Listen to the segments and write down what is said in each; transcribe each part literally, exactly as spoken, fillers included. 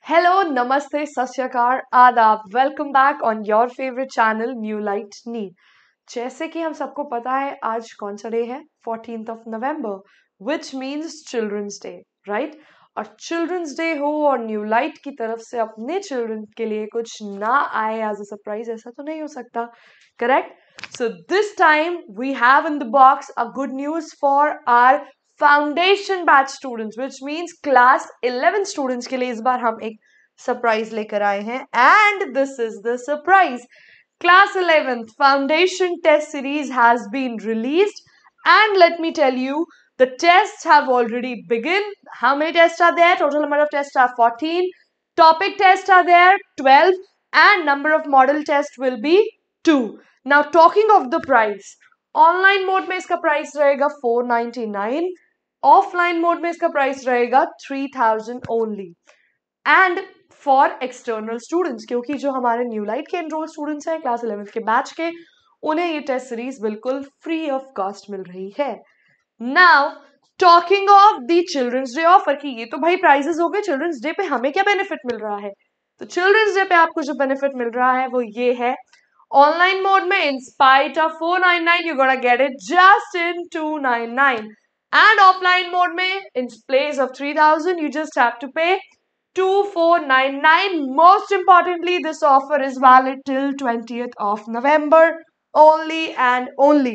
Hello नमस्ते सत श्री अकाल आदाब welcome back on your favourite channel new light नी। जैसे कि हम सबको पता है आज कौन सा डे है, fourteenth of November, which means children's day, right. और चिल्ड्रंस डे हो और न्यू लाइट की तरफ से अपने चिल्ड्रन के लिए कुछ ना आए एज अ सरप्राइज, ऐसा तो नहीं हो सकता, correct. So this time we have in the box a good news for our foundation batch students, which means class eleven students के लिए इस बार हम एक सरप्राइज लेकर आए हैं। And this is the surprise, class eleventh foundation test series has been released, and let me tell you, the tests have already begun. How many tests are there? Total number of tests are fourteen. Topic tests are there twelve, and number of model tests will be two. Now talking of the price, online mode में इसका price रहेगा four ninety-nine, offline mode में इसका price रहेगा three thousand only. And for external students, क्योंकि जो हमारे new light के एनरोल स्टूडेंट्स हैं क्लास इलेवेंथ के बैच के, उन्हें ये टेस्ट सीरीज बिल्कुल फ्री ऑफ कॉस्ट मिल रही है। Now talking of the children's day offer, की ये तो भाई प्राइजेस हो गए, चिल्ड्रंस डे पे हमें क्या बेनिफिट मिल रहा है? तो चिल्ड्रंस डे पे आपको जो बेनिफिट मिल रहा है वो ये है, ऑनलाइन मोड में in spite of four ninety-nine you gonna get it just in two ninety-nine, and offline mode में in place of three thousand you just have to pay two four nine nine. Most importantly, this offer is valid till twentieth of November only and only.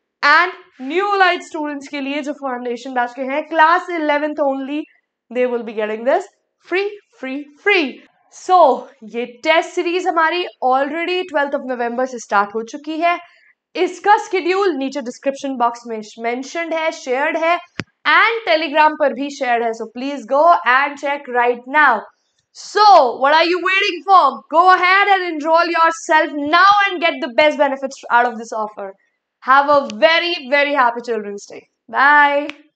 And new light students के लिए जो foundation batch के हैं class eleventh only, they will be getting this free free free. So ये test series हमारी already twelfth of November से start हो चुकी है। इसका schedule नीचे description box में mentioned है, shared है, and Telegram पर भी shared है, so please go and check right now. So what are you waiting for? Go ahead and enroll yourself now and get the best benefits out of this offer. Have a very very happy Children's Day. Bye.